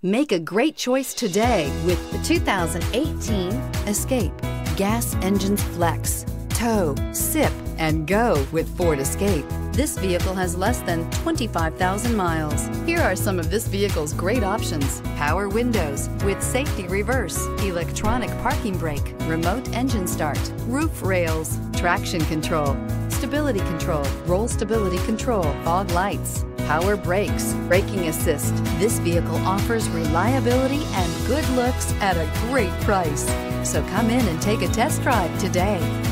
Make a great choice today with the 2018 Escape. Gas engines flex, tow, sip, and go with Ford Escape. This vehicle has less than 25,000 miles. Here are some of this vehicle's great options: power windows with safety reverse, electronic parking brake, remote engine start, roof rails, traction control, stability control, roll stability control, fog lights, power brakes, braking assist. This vehicle offers reliability and good looks at a great price. So come in and take a test drive today.